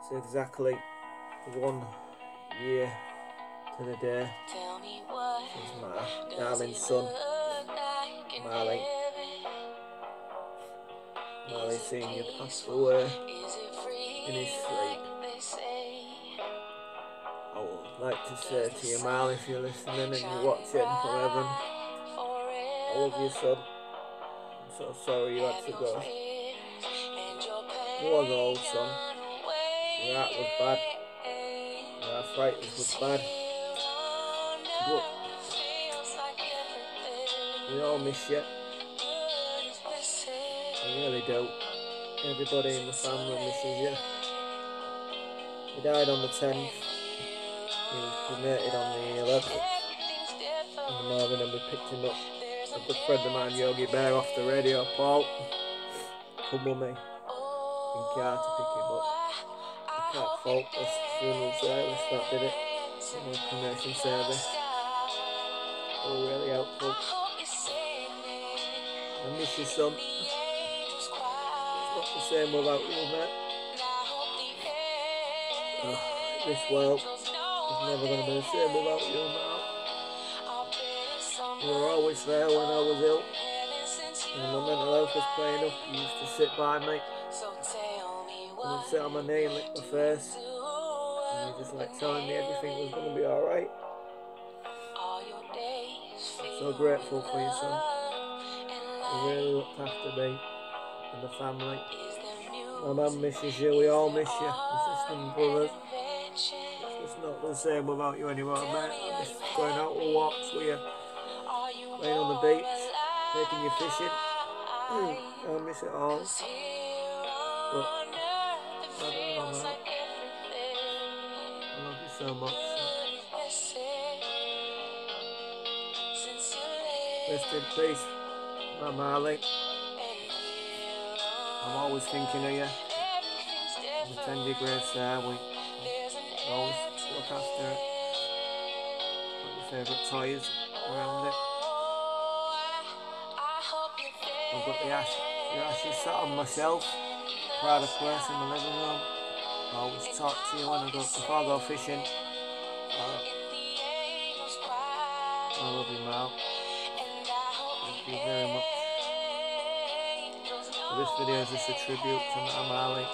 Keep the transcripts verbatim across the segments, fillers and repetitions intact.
It's exactly one year to the day since my darling son, Marley, Marley Senior passed away in his sleep. I would like to say to you, Marley, if you're listening and you're watching from heaven, I love you, son. I'm so sorry you had to go. You was old, son. Your heart was bad. Your arthritis was bad. But we all miss you. I really do. Everybody in the family misses you. He died on the tenth. He was cremated on the eleventh in the morning, and we picked him up. A good friend of mine, Yogi Bear, off the radio. Paul, come with me in car to pick him up. I can't fault this funeral service that did it. You know, cremation service. They were really helpful. I miss you, son. It's not the same without you, mate. Oh, this world is never going to be the same without you now. You were always there when I was ill. When my mental health was playing up, you used to sit by me. And I'd sit on my knee and lick my face. And you just like telling me everything was going to be alright. I'm so grateful for you, son. You really looked after me and the family. My mum misses you, we all miss you, my sister and brothers. It's just not the same without you anymore, mate. I miss going out for walks with you, laying on the beach, taking you fishing. I miss it all. But I don't know, mate. I love you so much. So. Rest in peace, my Marley. I'm always thinking of you. We tend your graves there. We always look after it. Put your favourite toys around it. I've got the ash, your ashes sat on my shelf. Pride of place in the living room. I always talk to you when I go before I go fishing. Uh, I love you, Mal. Thank you very much. So this video is just a tribute to my Marley.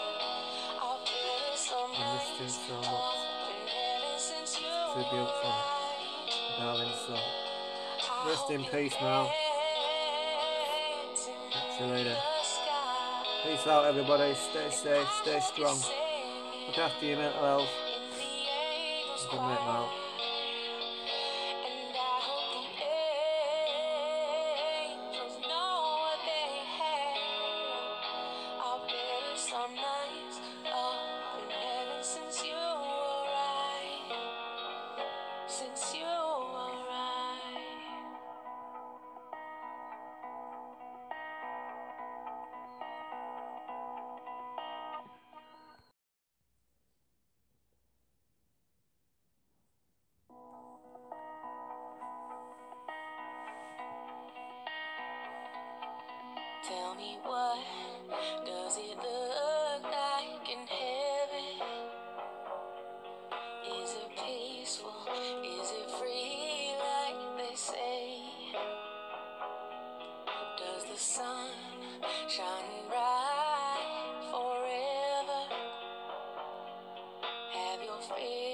I missed him so much. Tribute from darling son. Rest in peace, Mal. Catch you later. Peace out, everybody. Stay safe, stay strong. Look after your mental health. Good night, Mal. Some nights up in heaven since you arrived, since you arrived. Tell me, what does it look like in heaven? Is it peaceful? Is it free like they say? Does the sun shine bright forever? Have your faith